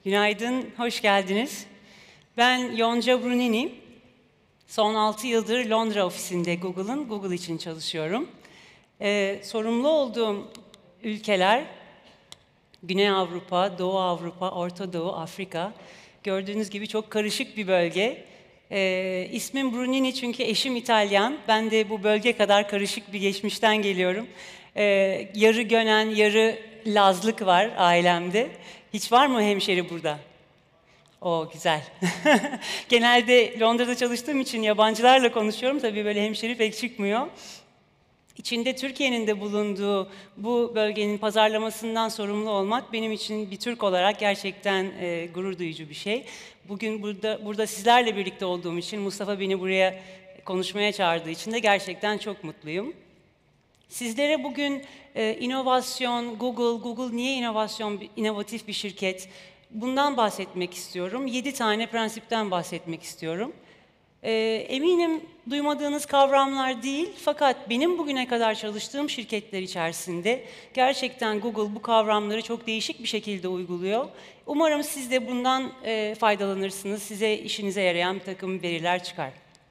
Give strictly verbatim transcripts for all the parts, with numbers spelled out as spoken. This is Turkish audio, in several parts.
Günaydın, hoş geldiniz. Ben Yonca Brunini. Son altı yıldır Londra ofisinde Google'ın, Google için çalışıyorum. Ee, sorumlu olduğum ülkeler, Güney Avrupa, Doğu Avrupa, Orta Doğu, Afrika. Gördüğünüz gibi çok karışık bir bölge. Ee, ismim Brunini çünkü eşim İtalyan. Ben de bu bölge kadar karışık bir geçmişten geliyorum. Ee, yarı Gönen, yarı Lazlık var ailemde. Hiç var mı hemşeri burada? O güzel. Genelde Londra'da çalıştığım için yabancılarla konuşuyorum. Tabii böyle hemşeri pek çıkmıyor. İçinde Türkiye'nin de bulunduğu bu bölgenin pazarlamasından sorumlu olmak benim için bir Türk olarak gerçekten e, gurur duyucu bir şey. Bugün burada burada sizlerle birlikte olduğum için, Mustafa beni buraya konuşmaya çağırdığı için de gerçekten çok mutluyum. Sizlere bugün e, inovasyon, Google, Google niye inovasyon, inovatif bir şirket? Bundan bahsetmek istiyorum. Yedi tane prensipten bahsetmek istiyorum. E, eminim duymadığınız kavramlar değil, fakat benim bugüne kadar çalıştığım şirketler içerisinde gerçekten Google bu kavramları çok değişik bir şekilde uyguluyor. Umarım siz de bundan e, faydalanırsınız, size işinize yarayan bir takım veriler çıkar.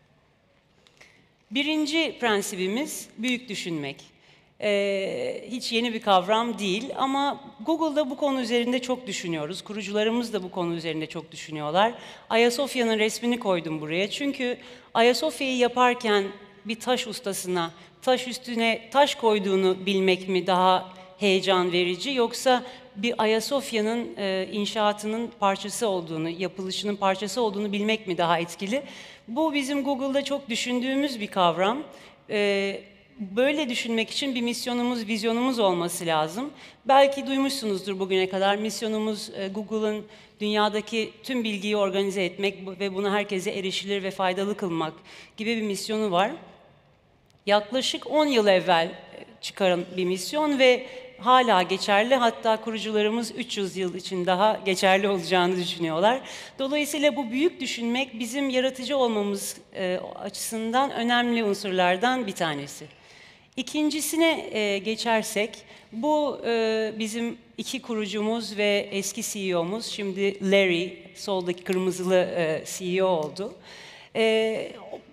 Birinci prensibimiz büyük düşünmek. Ee, hiç yeni bir kavram değil ama Google'da bu konu üzerinde çok düşünüyoruz. Kurucularımız da bu konu üzerinde çok düşünüyorlar. Ayasofya'nın resmini koydum buraya çünkü Ayasofya'yı yaparken bir taş ustasına taş üstüne taş koyduğunu bilmek mi daha heyecan verici, yoksa bir Ayasofya'nın e, inşaatının parçası olduğunu, yapılışının parçası olduğunu bilmek mi daha etkili? Bu bizim Google'da çok düşündüğümüz bir kavram. E, böyle düşünmek için bir misyonumuz, vizyonumuz olması lazım. Belki duymuşsunuzdur bugüne kadar. Misyonumuz e, Google'ın dünyadaki tüm bilgiyi organize etmek ve bunu herkese erişilir ve faydalı kılmak gibi bir misyonu var. Yaklaşık on yıl evvel çıkaran bir misyon ve hala geçerli, hatta kurucularımız üç yüz yıl için daha geçerli olacağını düşünüyorlar. Dolayısıyla bu büyük düşünmek bizim yaratıcı olmamız e, açısından önemli unsurlardan bir tanesi. İkincisine e, geçersek, bu e, bizim iki kurucumuz ve eski C E O'muz, şimdi Larry, soldaki kırmızılı e, C E O oldu. E,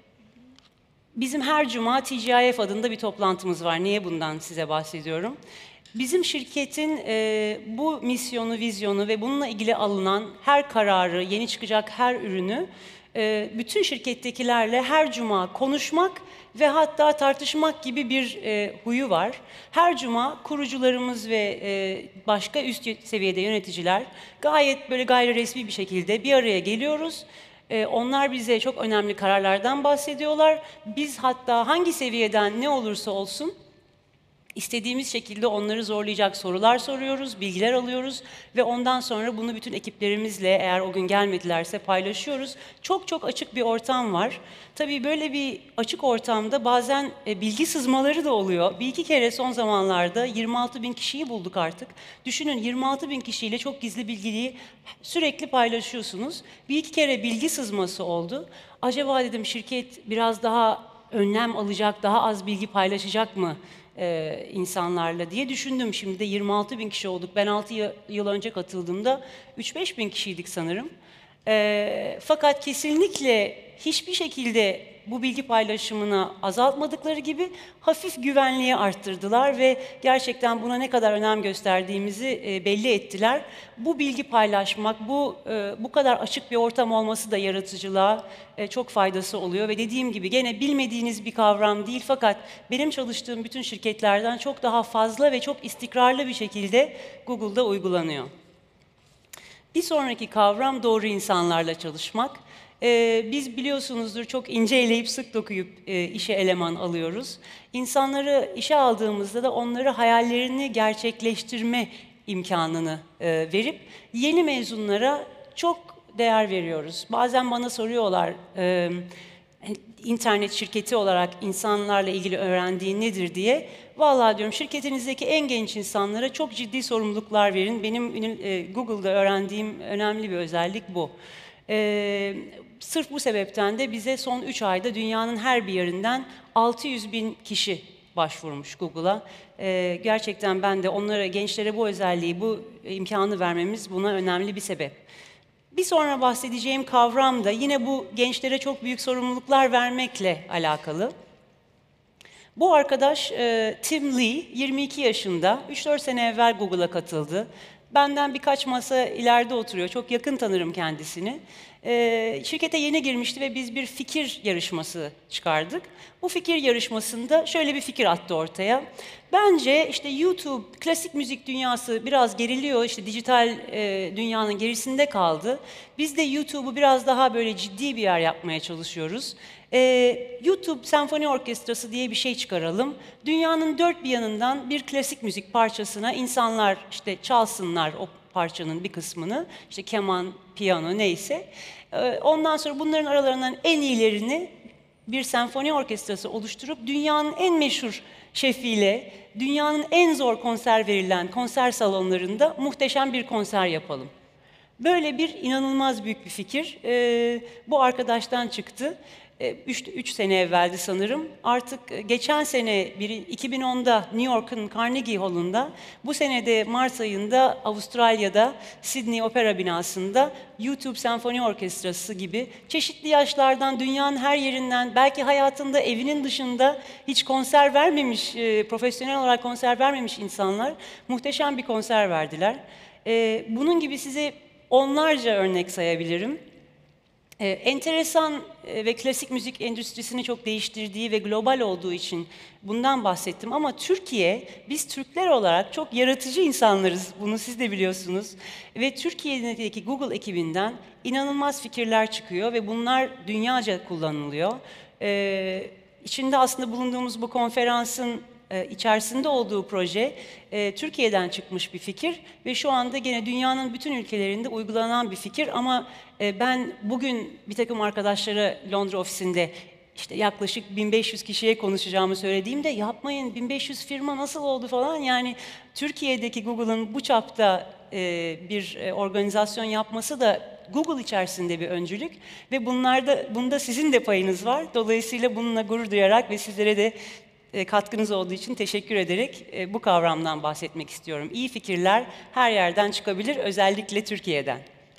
Bizim her cuma T G I F adında bir toplantımız var. Niye bundan size bahsediyorum? Bizim şirketin e, bu misyonu, vizyonu ve bununla ilgili alınan her kararı, yeni çıkacak her ürünü e, bütün şirkettekilerle her cuma konuşmak ve hatta tartışmak gibi bir e, huyu var. Her cuma kurucularımız ve e, başka üst seviyede yöneticiler gayet böyle gayri resmi bir şekilde bir araya geliyoruz. Onlar bize çok önemli kararlardan bahsediyorlar. Biz hatta hangi seviyeden ne olursa olsun istediğimiz şekilde onları zorlayacak sorular soruyoruz, bilgiler alıyoruz ve ondan sonra bunu bütün ekiplerimizle, eğer o gün gelmedilerse, paylaşıyoruz. Çok çok açık bir ortam var. Tabii böyle bir açık ortamda bazen e, bilgi sızmaları da oluyor. Bir iki kere son zamanlarda yirmi altı bin kişiyi bulduk artık. Düşünün, yirmi altı bin kişiyle çok gizli bilgiyi sürekli paylaşıyorsunuz. Bir iki kere bilgi sızması oldu. Acaba dedim, şirket biraz daha önlem alacak, daha az bilgi paylaşacak mı Ee, insanlarla diye düşündüm. Şimdi de yirmi altı bin kişi olduk. Ben altı yıl önce katıldığımda üç beş bin kişiydik sanırım. Ee, fakat kesinlikle hiçbir şekilde bu bilgi paylaşımını azaltmadıkları gibi hafif güvenliği arttırdılar ve gerçekten buna ne kadar önem gösterdiğimizi e, belli ettiler. Bu bilgi paylaşmak, bu e, bu kadar açık bir ortam olması da yaratıcılığa e, çok faydası oluyor ve dediğim gibi gene bilmediğiniz bir kavram değil, fakat benim çalıştığım bütün şirketlerden çok daha fazla ve çok istikrarlı bir şekilde Google'da uygulanıyor. Bir sonraki kavram doğru insanlarla çalışmak. Ee, biz biliyorsunuzdur, çok ince eleyip sık dokuyup e, işe eleman alıyoruz. İnsanları işe aldığımızda da onları hayallerini gerçekleştirme imkanını e, verip yeni mezunlara çok değer veriyoruz. Bazen bana soruyorlar, e, internet şirketi olarak insanlarla ilgili öğrendiğin nedir diye. Vallahi diyorum, şirketinizdeki en genç insanlara çok ciddi sorumluluklar verin. Benim e, Google'da öğrendiğim önemli bir özellik bu. Ee, sırf bu sebepten de bize son üç ayda dünyanın her bir yerinden altı yüz bin kişi başvurmuş Google'a. Ee, gerçekten ben de onlara, gençlere bu özelliği, bu imkanı vermemiz buna önemli bir sebep. Bir sonra bahsedeceğim kavram da yine bu gençlere çok büyük sorumluluklar vermekle alakalı. Bu arkadaş e, Tim Lee, yirmi iki yaşında, üç dört sene evvel Google'a katıldı. Benden birkaç masa ileride oturuyor, çok yakın tanırım kendisini. E, şirkete yeni girmişti ve biz bir fikir yarışması çıkardık. Bu fikir yarışmasında şöyle bir fikir attı ortaya. Bence işte YouTube, klasik müzik dünyası biraz geriliyor, işte dijital e, dünyanın gerisinde kaldı. Biz de YouTube'u biraz daha böyle ciddi bir yer yapmaya çalışıyoruz. Ee, YouTube Senfoni Orkestrası diye bir şey çıkaralım. Dünyanın dört bir yanından bir klasik müzik parçasına insanlar işte çalsınlar o parçanın bir kısmını. İşte keman, piyano neyse. Ee, ondan sonra bunların aralarından en iyilerini bir senfoni orkestrası oluşturup dünyanın en meşhur şefiyle, dünyanın en zor konser verilen konser salonlarında muhteşem bir konser yapalım. Böyle bir inanılmaz büyük bir fikir. Ee, bu arkadaştan çıktı. Üç sene evveldi sanırım. Artık geçen sene iki bin onda New York'un Carnegie Hall'unda, bu sene de Mart ayında Avustralya'da Sydney Opera binasında YouTube Senfoni Orkestrası gibi çeşitli yaşlardan, dünyanın her yerinden, belki hayatında evinin dışında hiç konser vermemiş, profesyonel olarak konser vermemiş insanlar muhteşem bir konser verdiler. Bunun gibi size onlarca örnek sayabilirim. Ee, enteresan e, ve klasik müzik endüstrisini çok değiştirdiği ve global olduğu için bundan bahsettim. Ama Türkiye, biz Türkler olarak çok yaratıcı insanlarız. Bunu siz de biliyorsunuz. Ve Türkiye'deki Google ekibinden inanılmaz fikirler çıkıyor ve bunlar dünyaca kullanılıyor. Ee, içinde aslında bulunduğumuz bu konferansın içerisinde olduğu proje e, Türkiye'den çıkmış bir fikir ve şu anda gene dünyanın bütün ülkelerinde uygulanan bir fikir ama e, ben bugün bir takım arkadaşlara Londra ofisinde işte yaklaşık bin beş yüz kişiye konuşacağımı söylediğimde yapmayın bin beş yüz firma nasıl oldu falan, yani Türkiye'deki Google'ın bu çapta e, bir e, organizasyon yapması da Google içerisinde bir öncülük ve bunlarda, bunda sizin de payınız var. Dolayısıyla bununla gurur duyarak ve sizlere de katkınız olduğu için teşekkür ederek bu kavramdan bahsetmek istiyorum. İyi fikirler her yerden çıkabilir, özellikle Türkiye'den.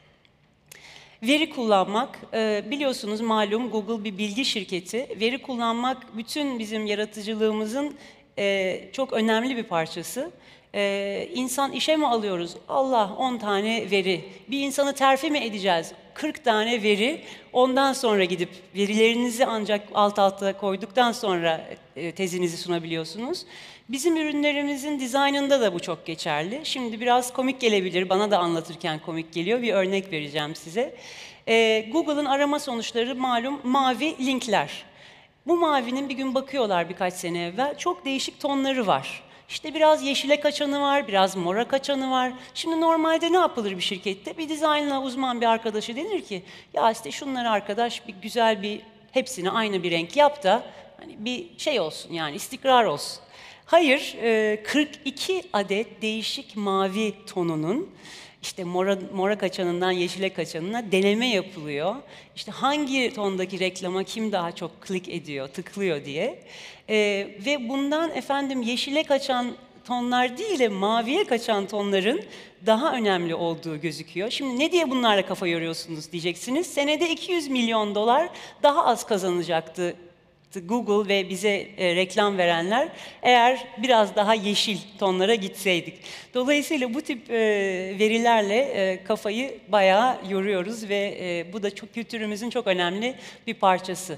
Veri kullanmak, biliyorsunuz malum Google bir bilgi şirketi. Veri kullanmak bütün bizim yaratıcılığımızın çok önemli bir parçası. Ee, insan işe mi alıyoruz? Allah, on tane veri. Bir insanı terfi mi edeceğiz? kırk tane veri. Ondan sonra gidip verilerinizi ancak alt alta koyduktan sonra e, tezinizi sunabiliyorsunuz. Bizim ürünlerimizin dizaynında da bu çok geçerli. Şimdi biraz komik gelebilir, bana da anlatırken komik geliyor. Bir örnek vereceğim size. Ee, Google'ın arama sonuçları malum mavi linkler. Bu mavinin bir gün bakıyorlar birkaç sene evvel, çok değişik tonları var. İşte biraz yeşile kaçanı var, biraz mora kaçanı var. Şimdi normalde ne yapılır bir şirkette? Bir dizaynla uzman bir arkadaşı denir ki, ya işte şunları arkadaş bir güzel bir, hepsini aynı bir renk yap da hani bir şey olsun, yani istikrar olsun. Hayır, kırk iki adet değişik mavi tonunun işte mora, mora kaçanından yeşile kaçanına deneme yapılıyor. İşte hangi tondaki reklama kim daha çok klik ediyor, tıklıyor diye. Ee, ve bundan efendim yeşile kaçan tonlar değil de maviye kaçan tonların daha önemli olduğu gözüküyor. Şimdi ne diye bunlarla kafa yoruyorsunuz diyeceksiniz. Senede iki yüz milyon dolar daha az kazanacaktı Google ve bize e, reklam verenler eğer biraz daha yeşil tonlara gitseydik. Dolayısıyla bu tip e, verilerle e, kafayı bayağı yoruyoruz ve e, bu da çok kültürümüzün çok önemli bir parçası.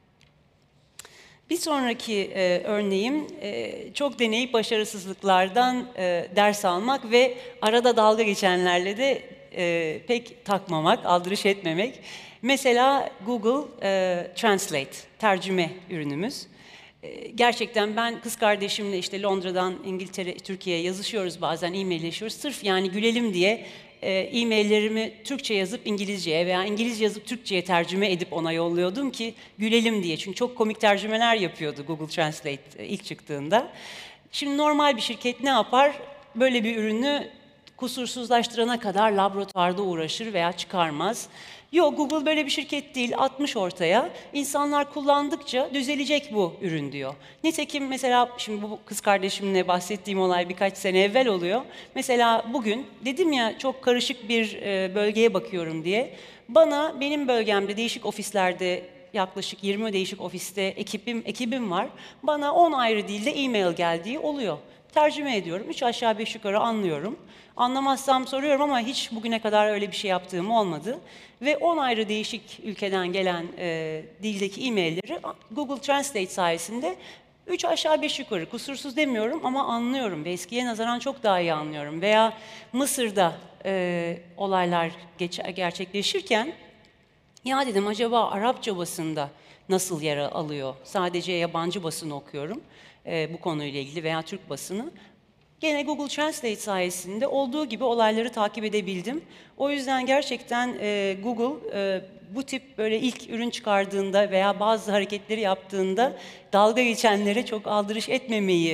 Bir sonraki e, örneğim e, çok deneyip başarısızlıklardan e, ders almak ve arada dalga geçenlerle de e, pek takmamak, aldırış etmemek. Mesela Google e, Translate, tercüme ürünümüz. E, gerçekten ben kız kardeşimle işte Londra'dan İngiltere, Türkiye'ye yazışıyoruz, bazen e-mailleşiyoruz. Sırf yani gülelim diye e, e-maillerimi Türkçe yazıp İngilizceye veya İngilizce yazıp Türkçe'ye tercüme edip ona yolluyordum ki gülelim diye. Çünkü çok komik tercümeler yapıyordu Google Translate e, ilk çıktığında. Şimdi normal bir şirket ne yapar? Böyle bir ürünü kusursuzlaştırana kadar laboratuvarda uğraşır veya çıkarmaz. Yok, Google böyle bir şirket değil, atmış ortaya. İnsanlar kullandıkça düzelecek bu ürün diyor. Nitekim mesela şimdi bu kız kardeşimle bahsettiğim olay birkaç sene evvel oluyor. Mesela bugün dedim ya çok karışık bir e, bölgeye bakıyorum diye. Bana benim bölgemde değişik ofislerde yaklaşık yirmi değişik ofiste ekibim ekibim var. Bana on ayrı dilde e-mail geldiği oluyor. Tercüme ediyorum. Üç aşağı beş yukarı anlıyorum. Anlamazsam soruyorum ama hiç bugüne kadar öyle bir şey yaptığım olmadı. Ve on ayrı değişik ülkeden gelen e, dildeki e-mailleri Google Translate sayesinde üç aşağı beş yukarı, kusursuz demiyorum ama anlıyorum ve eskiye nazaran çok daha iyi anlıyorum. Veya Mısır'da e, olaylar geç, gerçekleşirken ya dedim acaba Arapça basında nasıl yer alıyor? Sadece yabancı basını okuyorum e, bu konuyla ilgili veya Türk basını. Gene Google Translate sayesinde olduğu gibi olayları takip edebildim. O yüzden gerçekten e, Google e, bu tip böyle ilk ürün çıkardığında veya bazı hareketleri yaptığında dalga geçenlere çok aldırış etmemeyi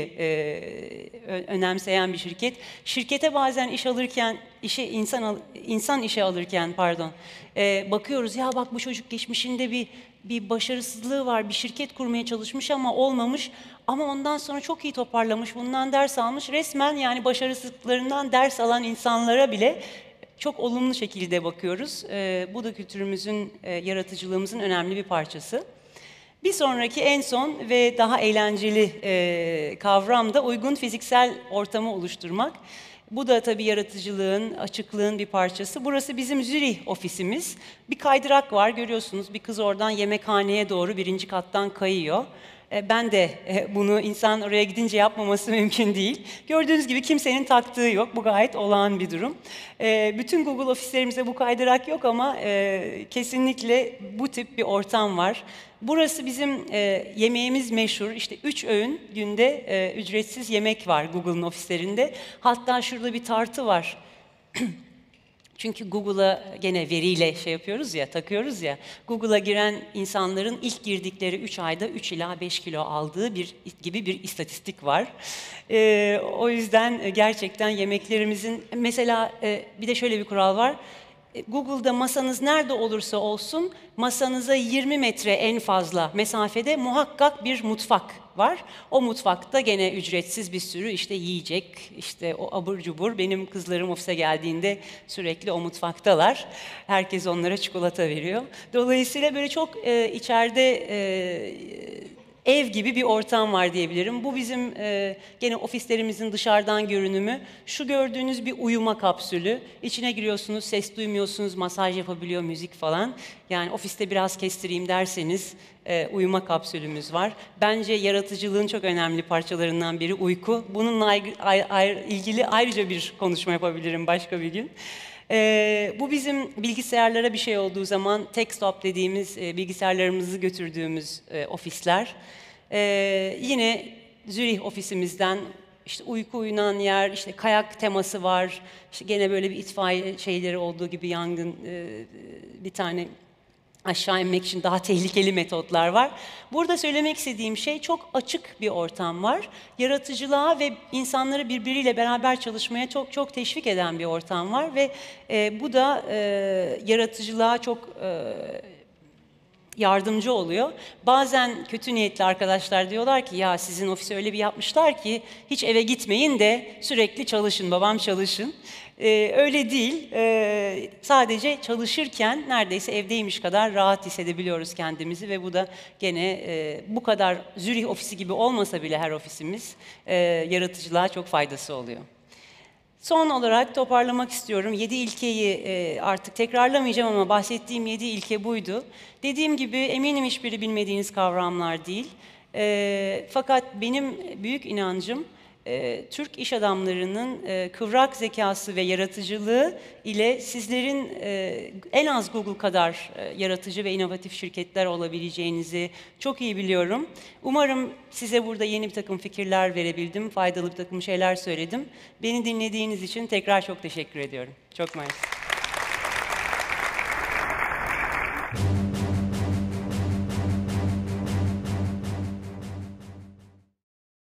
e, önemseyen bir şirket. Şirkete bazen iş alırken, işe insan al, insan işe alırken pardon, e, bakıyoruz ya bak bu çocuk geçmişinde bir bir başarısızlığı var, bir şirket kurmaya çalışmış ama olmamış. Ama ondan sonra çok iyi toparlamış, bundan ders almış. Resmen yani başarısızlıklarından ders alan insanlara bile çok olumlu şekilde bakıyoruz. E, bu da kültürümüzün, e, yaratıcılığımızın önemli bir parçası. Bir sonraki en son ve daha eğlenceli e, kavram da uygun fiziksel ortamı oluşturmak. Bu da tabii yaratıcılığın, açıklığın bir parçası. Burası bizim Zürih ofisimiz. Bir kaydırak var, görüyorsunuz. Bir kız oradan yemekhaneye doğru birinci kattan kayıyor. Ben de bunu insan oraya gidince yapmaması mümkün değil. Gördüğünüz gibi kimsenin taktığı yok. Bu gayet olağan bir durum. Bütün Google ofislerimizde bu kaydırak yok ama kesinlikle bu tip bir ortam var. Burası bizim yemeğimiz meşhur. İşte üç öğün günde ücretsiz yemek var Google'ın ofislerinde. Hatta şurada bir tartı var. Çünkü Google'a gene veriyle şey yapıyoruz ya, takıyoruz ya. Google'a giren insanların ilk girdikleri üç ayda üç ila beş kilo aldığı bir gibi bir istatistik var. Ee, o yüzden gerçekten yemeklerimizin mesela e, bir de şöyle bir kural var. Google'da masanız nerede olursa olsun masanıza yirmi metre en fazla mesafede muhakkak bir mutfak var. O mutfakta gene ücretsiz bir sürü işte yiyecek, işte o abur cubur. Benim kızlarım ofise geldiğinde sürekli o mutfaktalar. Herkes onlara çikolata veriyor. Dolayısıyla böyle çok e, içeride e, ev gibi bir ortam var diyebilirim. Bu bizim e, gene ofislerimizin dışarıdan görünümü. Şu gördüğünüz bir uyuma kapsülü. İçine giriyorsunuz, ses duymuyorsunuz, masaj yapabiliyor, müzik falan. Yani ofiste biraz kestireyim derseniz e, uyuma kapsülümüz var. Bence yaratıcılığın çok önemli parçalarından biri uyku. Bununla ayrı, ayrı, ilgili ayrıca bir konuşma yapabilirim başka bir gün. Ee, bu bizim bilgisayarlara bir şey olduğu zaman TechStop dediğimiz e, bilgisayarlarımızı götürdüğümüz e, ofisler. Ee, yine Zürih ofisimizden işte uyku uyunan yer, işte kayak teması var. İşte gene böyle bir itfaiye şeyleri olduğu gibi yangın e, bir tane aşağı inmek için daha tehlikeli metotlar var. Burada söylemek istediğim şey çok açık bir ortam var. Yaratıcılığa ve insanları birbiriyle beraber çalışmaya çok çok teşvik eden bir ortam var ve e, bu da e, yaratıcılığa çok e, yardımcı oluyor. Bazen kötü niyetli arkadaşlar diyorlar ki ya sizin ofisi öyle bir yapmışlar ki hiç eve gitmeyin de sürekli çalışın, babam çalışın. Ee, öyle değil. Ee, sadece çalışırken neredeyse evdeymiş kadar rahat hissedebiliyoruz kendimizi ve bu da gene e, bu kadar Zürih ofisi gibi olmasa bile her ofisimiz e, yaratıcılığa çok faydası oluyor. Son olarak toparlamak istiyorum. Yedi ilkeyi e, artık tekrarlamayacağım ama bahsettiğim yedi ilke buydu. Dediğim gibi eminim hiçbiri bilmediğiniz kavramlar değil. E, fakat benim büyük inancım e, Türk iş adamlarının e, kıvrak zekası ve yaratıcılığı ile sizlerin e, en az Google kadar e, yaratıcı ve inovatif şirketler olabileceğinizi çok iyi biliyorum. Umarım size burada yeni bir takım fikirler verebildim, faydalı bir takım şeyler söyledim. Beni dinlediğiniz için tekrar çok teşekkür ediyorum. Çok mersi.